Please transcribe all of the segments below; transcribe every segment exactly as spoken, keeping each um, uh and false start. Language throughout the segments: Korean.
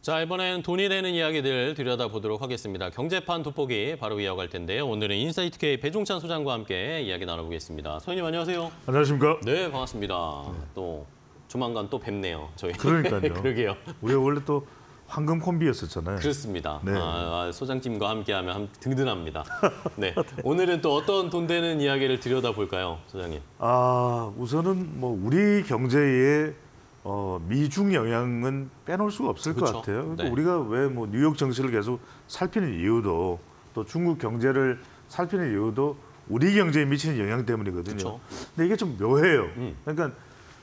자, 이번엔 돈이 되는 이야기들 들여다보도록 하겠습니다. 경제판 돋보기 바로 이어갈 텐데요. 오늘은 인사이트K 배종찬 소장과 함께 이야기 나눠보겠습니다. 소장님 안녕하세요. 안녕하십니까? 네, 반갑습니다. 네. 또 조만간 또 뵙네요, 저희. 그러니까요. 그러게요. 우리가 원래 또 황금 콤비였었잖아요. 그렇습니다. 네. 아, 소장님과 함께하면 든든합니다. 네, 오늘은 또 어떤 돈 되는 이야기를 들여다볼까요, 소장님? 아, 우선은 뭐 우리 경제에 어, 미중 영향은 빼놓을 수가 없을 그쵸? 것 같아요. 그러니까 네. 우리가 왜 뭐 뉴욕 정시를 계속 살피는 이유도 또 중국 경제를 살피는 이유도 우리 경제에 미치는 영향 때문이거든요. 그쵸? 근데 이게 좀 묘해요. 음. 그러니까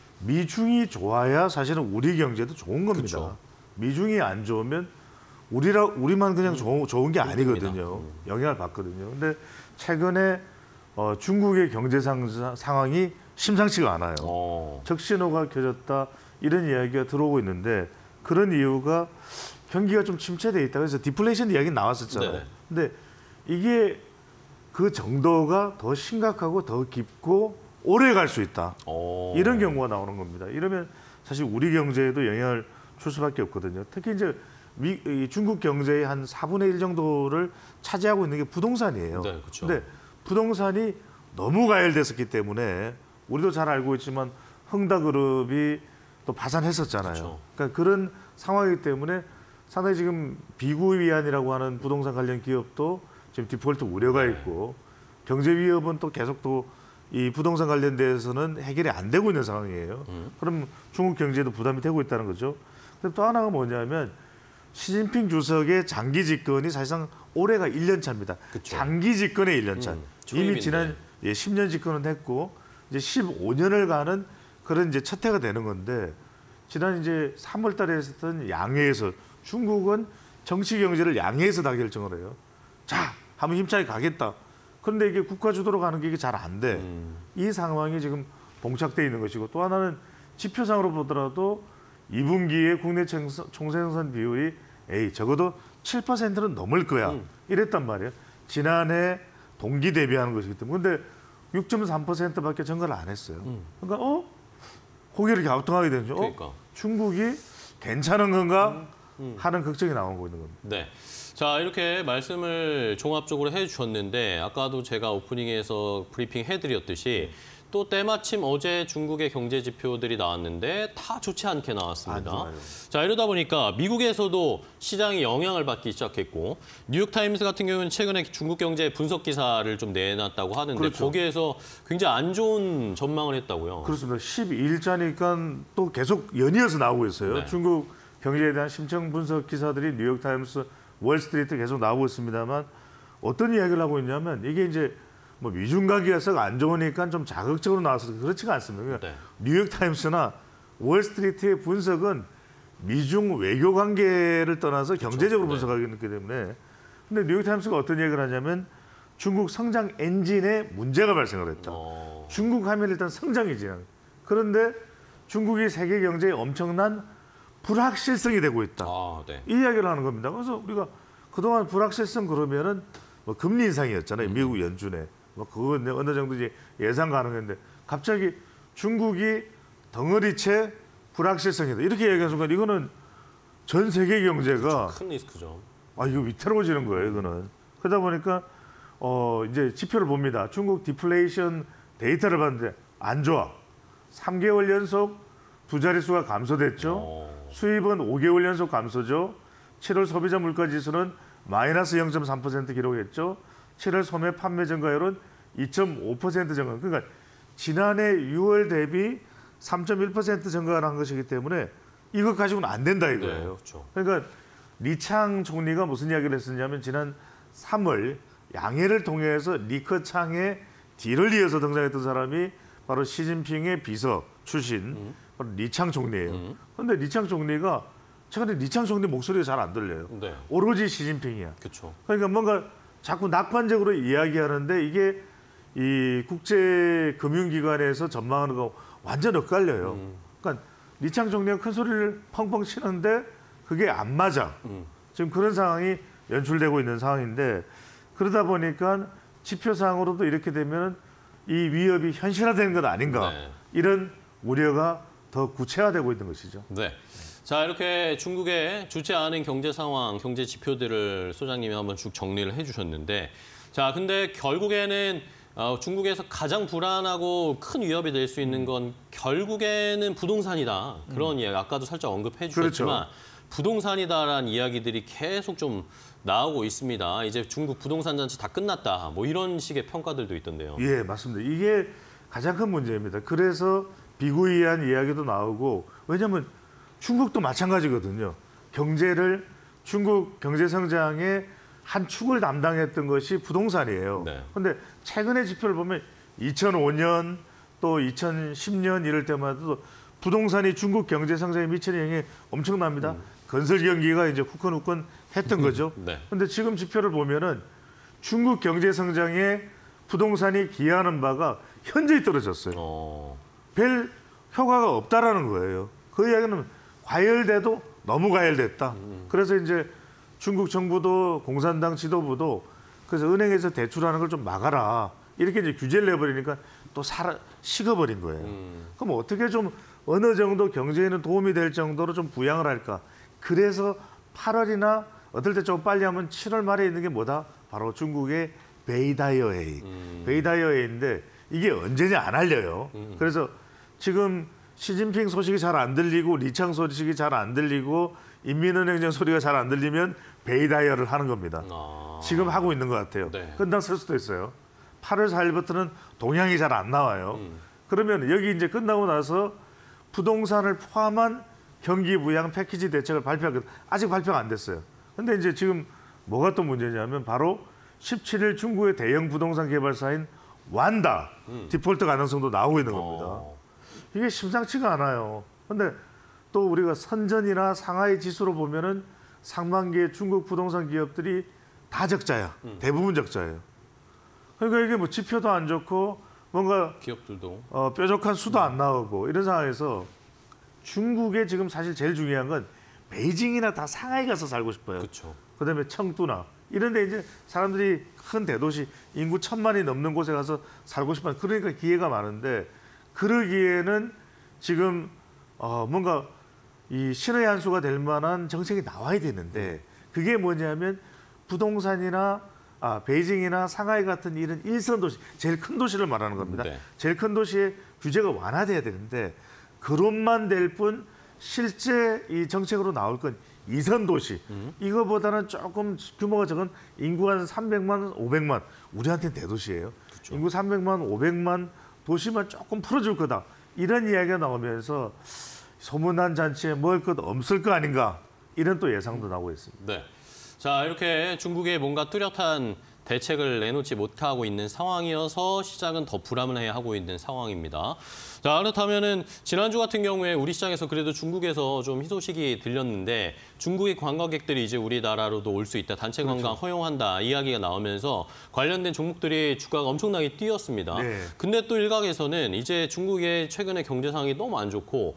미중이 좋아야 사실은 우리 경제도 좋은 겁니다. 그쵸? 미중이 안 좋으면 우리라 우리만 그냥 음. 좋은, 좋은 게 아니거든요. 음. 영향을 받거든요. 근데 최근에 어, 중국의 경제 상, 상황이 심상치가 않아요. 오. 적신호가 켜졌다. 이런 이야기가 들어오고 있는데 그런 이유가 경기가 좀 침체돼 있다. 그래서 디플레이션 이야기 나왔었잖아요. 네네. 근데 이게 그 정도가 더 심각하고 더 깊고 오래 갈 수 있다. 오. 이런 경우가 나오는 겁니다. 이러면 사실 우리 경제에도 영향을 줄 수밖에 없거든요. 특히 이제 미, 이 중국 경제의 한 사분의 일 정도를 차지하고 있는 게 부동산이에요. 네, 그렇죠. 근데 부동산이 너무 가열됐었기 때문에 우리도 잘 알고 있지만 흥다그룹이 또 파산했었잖아요. 그렇죠. 그러니까 그런 상황이기 때문에 상당히 지금 비구위안이라고 하는 부동산 관련 기업도 지금 디폴트 우려가 있고 경제 위협은 또 계속 또 이 부동산 관련돼서는 해결이 안 되고 있는 상황이에요. 음. 그럼 중국 경제도 부담이 되고 있다는 거죠. 근데 또 하나가 뭐냐면 시진핑 주석의 장기 집권이 사실상 올해가 일 년 차입니다. 그쵸. 장기 집권의 일 년 차. 음, 이미 지난 예, 십 년 집권은 했고 이제 십오 년을 가는 그런 이제 첫 해가 되는 건데 지난 이제 삼월 달에 했었던 양회에서 중국은 정치 경제를 양회에서 다 결정을 해요. 자, 한번 힘차게 가겠다. 그런데 이게 국가 주도로 가는 게 이게 잘 안 돼. 음. 이 상황이 지금 봉착돼 있는 것이고 또 하나는 지표상으로 보더라도 이 분기에 국내 총생산 비율이 에이 적어도 칠 퍼센트는 넘을 거야. 음. 이랬단 말이에요. 지난해 동기 대비하는 것이기 때문에. 근데 육 점 삼 퍼센트밖에 증가를 안 했어요. 음. 그러니까 어? 고개를 갸우뚱하게 되죠. 그러니까. 어? 중국이 괜찮은 건가 음. 음. 하는 걱정이 나오고 있는 겁니다. 네. 자, 이렇게 말씀을 종합적으로 해주셨는데 아까도 제가 오프닝에서 브리핑 해드렸듯이 또 때마침 어제 중국의 경제 지표들이 나왔는데 다 좋지 않게 나왔습니다. 자, 이러다 보니까 미국에서도 시장이 영향을 받기 시작했고 뉴욕타임스 같은 경우는 최근에 중국 경제 분석 기사를 좀 내놨다고 하는데 그렇죠. 거기에서 굉장히 안 좋은 전망을 했다고요. 그렇습니다. 십이 일자니까 또 계속 연이어서 나오고 있어요. 네. 중국 경제에 대한 심층 분석 기사들이 뉴욕타임스, 월스트리트 계속 나오고 있습니다만 어떤 이야기를 하고 있냐면 이게 이제 뭐 미중 관계가 안 좋으니까 좀 자극적으로 나와서 그렇지가 않습니다. 그러니까 네. 뉴욕타임스나 월스트리트의 분석은 미중 외교 관계를 떠나서 그렇죠. 경제적으로 네. 분석하기 때문에 근데 뉴욕타임스가 어떤 얘기를 하냐면 중국 성장 엔진에 문제가 발생을 했다. 오. 중국 하면 일단 성장이지. 그런데 중국이 세계 경제에 엄청난 불확실성이 되고 있다. 아, 네. 이 이야기를 하는 겁니다. 그래서 우리가 그동안 불확실성 그러면은 뭐 금리 인상이었잖아요. 음. 미국 연준에. 뭐 그건 어느 정도 이제 예상 가능했는데 갑자기 중국이 덩어리째 불확실성이다. 이렇게 얘기하는 순간 이거는 전 세계 경제가 큰 리스크죠. 아, 이거 위태로워지는 거예요, 이거는. 그러다 보니까 어 이제 지표를 봅니다. 중국 디플레이션 데이터를 봤는데 안 좋아. 삼 개월 연속 두 자릿수가 감소됐죠. 오. 수입은 오 개월 연속 감소죠. 칠월 소비자 물가 지수는 마이너스 영 점 삼 퍼센트 기록했죠. 칠월 소매 판매 증가율은 이 점 오 퍼센트 증가. 그러니까 지난해 유월 대비 삼 점 일 퍼센트 증가가 난 것이기 때문에 이것 가지고는 안 된다 이거예요. 네, 그렇죠. 그러니까 리창 총리가 무슨 이야기를 했었냐면 지난 삼월 양해를 통해서 리커창의 뒤를 이어서 등장했던 사람이 바로 시진핑의 비서 출신 음. 바로 리창 총리예요. 음. 그런데 리창 총리가 최근에 리창 총리 목소리가 잘 안 들려요. 네. 오로지 시진핑이야. 그쵸. 그러니까 뭔가 자꾸 낙관적으로 이야기하는데 이게 이 국제 금융기관에서 전망하는 거 완전 엇갈려요. 음. 그러니까 리창 총리가 큰 소리를 펑펑 치는데 그게 안 맞아. 음. 지금 그런 상황이 연출되고 있는 상황인데 그러다 보니까 지표상으로도 이렇게 되면 이 위협이 현실화되는 것 아닌가. 네. 이런 우려가 더 구체화되고 있는 것이죠. 네. 자, 이렇게 중국의 좋지 않은 경제 상황, 경제 지표들을 소장님이 한번 쭉 정리를 해주셨는데, 자, 근데 결국에는 어, 중국에서 가장 불안하고 큰 위협이 될 수 있는 건 결국에는 부동산이다. 그런 음. 이야기, 아까도 살짝 언급해 주셨지만 그렇죠. 부동산이다라는 이야기들이 계속 좀 나오고 있습니다. 이제 중국 부동산 잔치 다 끝났다. 뭐 이런 식의 평가들도 있던데요. 예, 맞습니다. 이게 가장 큰 문제입니다. 그래서 비구이한 이야기도 나오고, 왜냐하면 중국도 마찬가지거든요. 경제를 중국 경제 성장의 한 축을 담당했던 것이 부동산이에요. 그런데 네. 최근의 지표를 보면 이천오 년 또 이천십 년 이럴 때마다 부동산이 중국 경제 성장에 미치는 영향이 엄청납니다. 음. 건설 경기가 이제 후끈후끈 했던 거죠. 그런데 네. 지금 지표를 보면은 중국 경제 성장에 부동산이 기여하는 바가 현저히 떨어졌어요. 어. 별 효과가 없다라는 거예요. 그 이야기는 과열돼도 너무 과열됐다. 음. 그래서 이제 중국 정부도 공산당 지도부도 그래서 은행에서 대출하는 걸 좀 막아라. 이렇게 이제 규제를 내버리니까 또 살아 식어버린 거예요. 음. 그럼 어떻게 좀 어느 정도 경제에는 도움이 될 정도로 좀 부양을 할까? 그래서 팔월이나 어떨 때 좀 빨리 하면 칠월 말에 있는 게 뭐다? 바로 중국의 베이다이어 회의. 음. 베이다이어 회의인데 이게 언제냐 안 알려요. 음. 그래서 지금 시진핑 소식이 잘 안 들리고 리창 소식이 잘 안 들리고 인민은행장 소리가 잘 안 들리면 베이다이어를 하는 겁니다. 아. 지금 하고 있는 것 같아요. 네. 끝났을 수도 있어요. 팔월 사일부터는 동향이 잘 안 나와요. 음. 그러면 여기 이제 끝나고 나서 부동산을 포함한 경기 부양 패키지 대책을 발표하거든요. 아직 발표가 안 됐어요. 근데 이제 지금 뭐가 또 문제냐면 바로 십칠 일 중국의 대형 부동산 개발사인 완다 음. 디폴트 가능성도 나오고 있는 겁니다. 어. 이게 심상치가 않아요. 근데 또 우리가 선전이나 상하이 지수로 보면은 상반기에 중국 부동산 기업들이 다 적자야. 음. 대부분 적자예요. 그러니까 이게 뭐 지표도 안 좋고 뭔가 기업들도 어, 뾰족한 수도 음. 안 나오고 이런 상황에서 중국에 지금 사실 제일 중요한 건 베이징이나 다 상하이 가서 살고 싶어요. 그쵸. 그다음에 청두나 이런 데 이제 사람들이 큰 대도시 인구 천만이 넘는 곳에 가서 살고 싶어요. 그러니까 기회가 많은데 그러기에는 지금 어, 뭔가 이 신의 한 수가 될 만한 정책이 나와야 되는데 그게 뭐냐면 부동산이나 아, 베이징이나 상하이 같은 이런 일선 도시, 제일 큰 도시를 말하는 겁니다. 네. 제일 큰 도시의 규제가 완화돼야 되는데 그것만 될 뿐 실제 이 정책으로 나올 건 이선 도시. 음. 이거보다는 조금 규모가 적은 인구가 한 삼백만, 오백만. 우리한테는 대도시예요. 그쵸. 인구 삼백만, 오백만 도시만 조금 풀어줄 거다. 이런 이야기가 나오면서 소문난 잔치에 먹을 것 없을 거 아닌가. 이런 또 예상도 나오고 있습니다. 네. 자, 이렇게 중국의 뭔가 뚜렷한 대책을 내놓지 못하고 있는 상황이어서 시장은 더 불안해하고 있는 상황입니다. 자, 그렇다면은 지난주 같은 경우에 우리 시장에서 그래도 중국에서 좀 희소식이 들렸는데 중국의 관광객들이 이제 우리나라로도 올 수 있다, 단체 관광 그렇죠. 허용한다 이야기가 나오면서 관련된 종목들이 주가가 엄청나게 뛰었습니다. 네. 근데 또 일각에서는 이제 중국의 최근에 경제 상황이 너무 안 좋고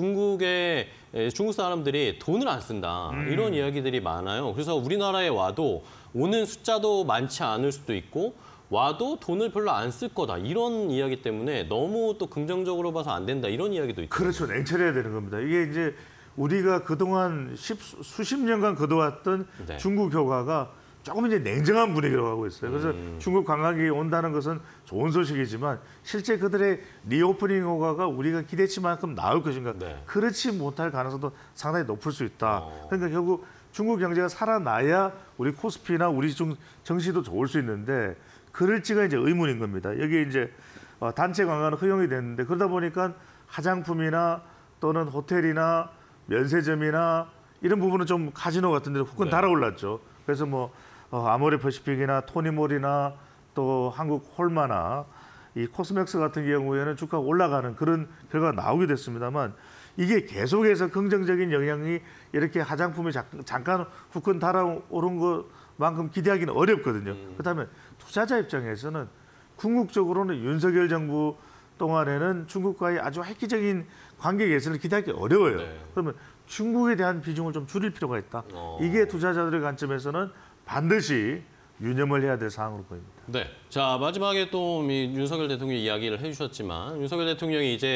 중국의 중국 사람들이 돈을 안 쓴다 음. 이런 이야기들이 많아요. 그래서 우리나라에 와도 오는 숫자도 많지 않을 수도 있고 와도 돈을 별로 안 쓸 거다 이런 이야기 때문에 너무 또 긍정적으로 봐서 안 된다 이런 이야기도 있죠. 그렇죠. 냉철해야 되는 겁니다. 이게 이제 우리가 그동안 십, 수십 년간 거둬왔던 네. 중국 효과가 조금 이제 냉정한 분위기로 가고 있어요. 그래서 음. 중국 관광객이 온다는 것은 좋은 소식이지만 실제 그들의 리오프닝 효과가 우리가 기대치만큼 나올 것인가 네. 그렇지 못할 가능성도 상당히 높을 수 있다. 어. 그러니까 결국 중국 경제가 살아나야 우리 코스피나 우리 중 정시도 좋을 수 있는데 그럴지가 이제 의문인 겁니다. 여기 이제 단체 관광은 허용이 됐는데 그러다 보니까 화장품이나 또는 호텔이나 면세점이나 이런 부분은 좀 카지노 같은 데로 후끈 네. 달아올랐죠. 그래서 뭐 어, 아모레 퍼시픽이나 토니몰이나 또 한국 홀마나 이 코스맥스 같은 경우에는 주가가 올라가는 그런 결과가 나오게 됐습니다만 이게 계속해서 긍정적인 영향이 이렇게 화장품이 자, 잠깐 후끈 달아오른 것만큼 기대하기는 어렵거든요. 음. 그렇다면 투자자 입장에서는 궁극적으로는 윤석열 정부 동안에는 중국과의 아주 획기적인 관계 개선을 기대하기 어려워요. 네. 그러면 중국에 대한 비중을 좀 줄일 필요가 있다. 어. 이게 투자자들의 관점에서는 반드시 유념을 해야 될 사항으로 보입니다. 네. 자, 마지막에 또 윤석열 대통령이 이야기를 해주셨지만 윤석열 대통령이 이제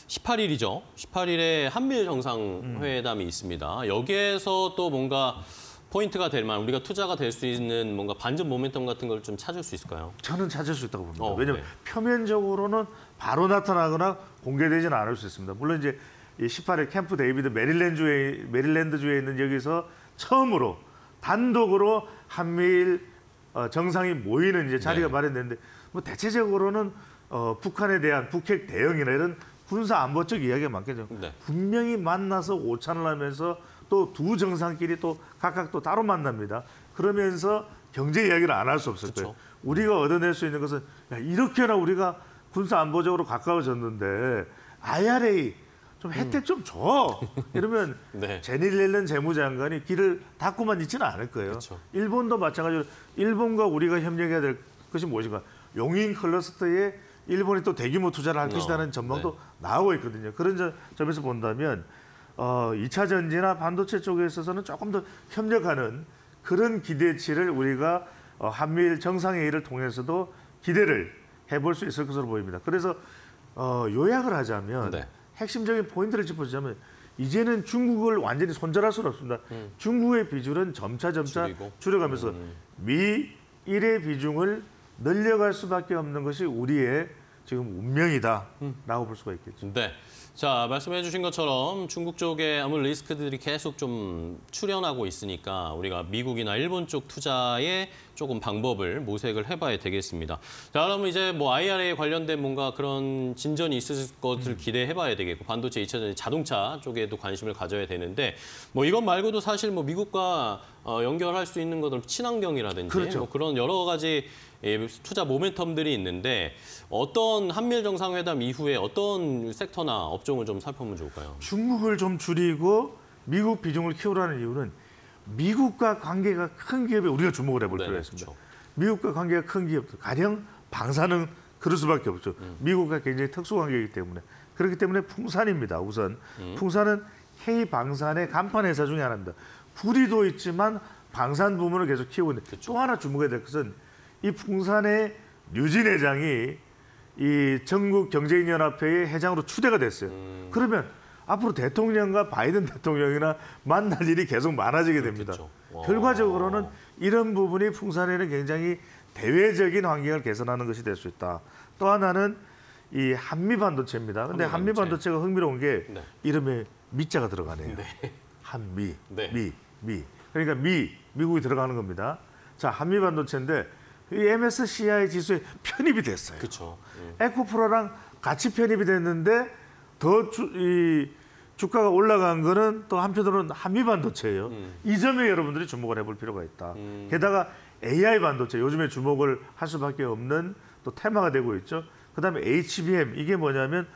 십팔 일이죠. 십팔 일에 한미일 정상회담이 음. 있습니다. 여기에서 또 뭔가 포인트가 될 만한 우리가 투자가 될 수 있는 뭔가 반전 모멘텀 같은 걸 좀 찾을 수 있을까요? 저는 찾을 수 있다고 봅니다. 어, 왜냐하면 네. 표면적으로는 바로 나타나거나 공개되지는 않을 수 있습니다. 물론 이제 이 십팔 일 캠프 데이비드 메릴랜드주에 메릴랜드주에 있는 여기서 처음으로 단독으로 한미일 어, 정상이 모이는 이제 자리가 네. 마련됐는데 뭐 대체적으로는 어, 북한에 대한 북핵 대응이나 이런 군사 안보적 이야기가 많겠죠. 네. 분명히 만나서 오찬을 하면서 또 두 정상끼리 또 각각 또 따로 만납니다. 그러면서 경제 이야기를 안 할 수 없을 그쵸. 거예요. 우리가 얻어낼 수 있는 것은 야, 이렇게나 우리가 군사 안보적으로 가까워졌는데 아이알에이 좀 혜택 음. 좀 줘. 이러면 네. 제니 옐런 재무장관이 길을 닫고만 있지는 않을 거예요. 그쵸. 일본도 마찬가지로 일본과 우리가 협력해야 될 것이 무엇인가. 용인 클러스터에 일본이 또 대규모 투자를 할 것이라는 어, 전망도 네. 나오고 있거든요. 그런 점, 점에서 본다면 어, 이 차 전지나 반도체 쪽에 있어서는 조금 더 협력하는 그런 기대치를 우리가 어, 한미일 정상회의를 통해서도 기대를 해볼 수 있을 것으로 보입니다. 그래서 어, 요약을 하자면 네. 핵심적인 포인트를 짚어주자면 이제는 중국을 완전히 손절할 수는 없습니다. 음. 중국의 비중은 점차 점차 줄이고. 줄여가면서 음. 미일의 비중을 늘려갈 수밖에 없는 것이 우리의 지금 운명이다라고 음. 볼 수가 있겠죠. 네. 자, 말씀해 주신 것처럼 중국 쪽에 아무 리스크들이 계속 좀 출현하고 있으니까 우리가 미국이나 일본 쪽 투자에 조금 방법을 모색을 해봐야 되겠습니다. 자, 그러면 이제 뭐 아이알에이 관련된 뭔가 그런 진전이 있을 것을 기대해봐야 되겠고 반도체, 이 차 전지, 자동차 쪽에도 관심을 가져야 되는데 뭐 이것 말고도 사실 뭐 미국과 어, 연결할 수 있는 것들은 친환경이라든지 그렇죠. 뭐 그런 여러 가지 예, 투자 모멘텀들이 있는데 어떤 한미일 정상회담 이후에 어떤 섹터나 업종을 좀 살펴보면 좋을까요? 중국을 좀 줄이고 미국 비중을 키우라는 이유는 미국과 관계가 큰 기업에 우리가 주목을 해볼 네, 필요가 있습니다. 그렇죠. 미국과 관계가 큰 기업들, 가령 방사능 그럴 수밖에 없죠. 음. 미국과 굉장히 특수 관계이기 때문에. 그렇기 때문에 풍산입니다. 우선 음. 풍산은 K방산의 간판 회사 중에 하나입니다. 구리도 있지만 방산 부문을 계속 키우고 있는. 그렇죠. 또 하나 주목해야 될 것은 이 풍산의 류진 회장이 이 전국경제인연합회의 회장으로 추대가 됐어요. 음. 그러면 앞으로 대통령과 바이든 대통령이나 만날 일이 계속 많아지게 됩니다. 결과적으로는 이런 부분이 풍산에는 굉장히 대외적인 환경을 개선하는 것이 될 수 있다. 또 하나는 이 한미 반도체입니다. 근데 한미 반도체가 흥미로운 게 네. 이름에 미자가 들어가네요. 네. 한미, 네. 미, 미. 그러니까 미, 미국이 들어가는 겁니다. 자, 한미 반도체인데 이 엠에스시아이 지수에 편입이 됐어요. 그렇죠. 음. 에코프로랑 같이 편입이 됐는데 더 주, 이 주가가 올라간 거는 또 한편으로는 한미 반도체예요. 음. 이 점에 여러분들이 주목을 해볼 필요가 있다. 음. 게다가 에이아이 반도체 요즘에 주목을 할 수밖에 없는 또 테마가 되고 있죠. 그다음에 에이치비엠 이게 뭐냐면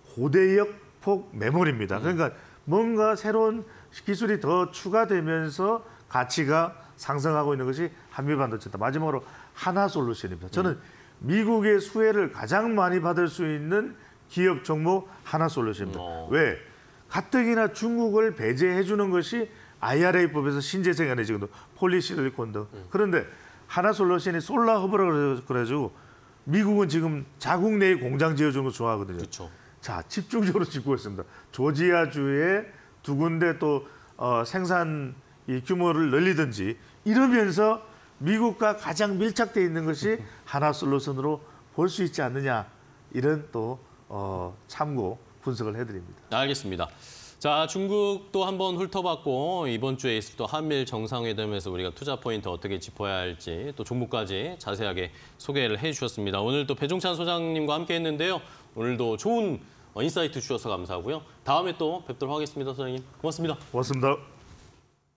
고대역폭 메모리입니다. 음. 그러니까 뭔가 새로운 기술이 더 추가되면서 가치가 상승하고 있는 것이 한미 반도체다. 마지막으로 하나솔루션입니다. 저는 음. 미국의 수혜를 가장 많이 받을 수 있는 기업 종목 하나솔루션입니다. 어. 왜? 가뜩이나 중국을 배제해 주는 것이 아이알에이법에서 신재생산에 지금 폴리실리콘 등. 음. 그런데 하나솔루션이 솔라허브라고 그래가지고 미국은 지금 자국 내에 공장 지어주는 거 좋아하거든요. 그쵸. 자, 집중적으로 짓고 있습니다. 조지아주에 두 군데 또 어, 생산 이 규모를 늘리든지 이러면서 미국과 가장 밀착되어 있는 것이 하나솔루션으로 볼 수 있지 않느냐 이런 또 어, 참고 분석을 해드립니다. 알겠습니다. 자, 중국도 한번 훑어봤고 이번 주에 있을 또 한미일 정상회담에서 우리가 투자 포인트 어떻게 짚어야 할지 또 종목까지 자세하게 소개를 해주셨습니다. 오늘 또 배종찬 소장님과 함께했는데요. 오늘도 좋은 인사이트 주셔서 감사하고요. 다음에 또 뵙도록 하겠습니다, 소장님. 고맙습니다. 고맙습니다.